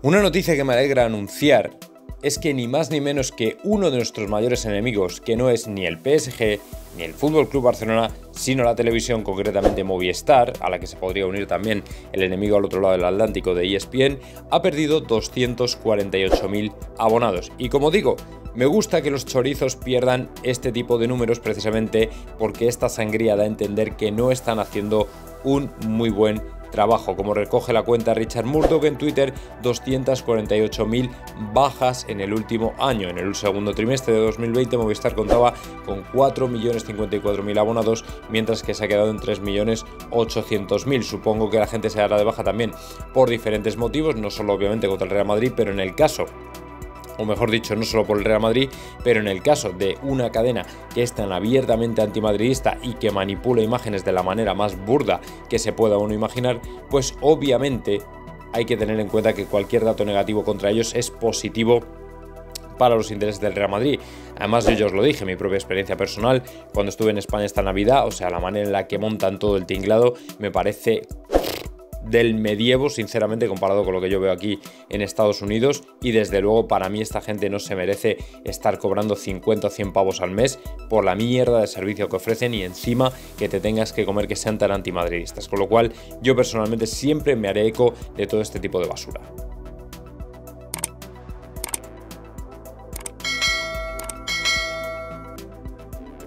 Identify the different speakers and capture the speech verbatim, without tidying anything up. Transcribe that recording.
Speaker 1: Una noticia que me alegra anunciar es que ni más ni menos que uno de nuestros mayores enemigos, que no es ni el P S G ni el F C Barcelona, sino la televisión, concretamente Movistar, a la que se podría unir también el enemigo al otro lado del Atlántico de E S P N, ha perdido doscientos cuarenta y ocho mil abonados. Y como digo, me gusta que los chorizos pierdan este tipo de números precisamente porque esta sangría da a entender que no están haciendo un muy buen trabajo. Como recoge la cuenta Richard Murdoch en Twitter, doscientos cuarenta y ocho mil bajas en el último año. En el segundo trimestre de dos mil veinte, Movistar contaba con cuatro millones cincuenta y cuatro mil abonados, mientras que se ha quedado en tres millones ochocientos mil. Supongo que la gente se dará de baja también por diferentes motivos, no solo obviamente contra el Real Madrid, pero en el caso o mejor dicho, no solo por el Real Madrid, pero en el caso de una cadena que es tan abiertamente antimadridista y que manipula imágenes de la manera más burda que se pueda uno imaginar, pues obviamente hay que tener en cuenta que cualquier dato negativo contra ellos es positivo para los intereses del Real Madrid. Además, yo ya os lo dije, mi propia experiencia personal, cuando estuve en España esta Navidad, o sea, la manera en la que montan todo el tinglado me parece del medievo, sinceramente, comparado con lo que yo veo aquí en Estados Unidos, y desde luego para mí esta gente no se merece estar cobrando cincuenta o cien pavos al mes por la mierda de servicio que ofrecen y encima que te tengas que comer que sean tan antimadridistas, con lo cual yo personalmente siempre me haré eco de todo este tipo de basura.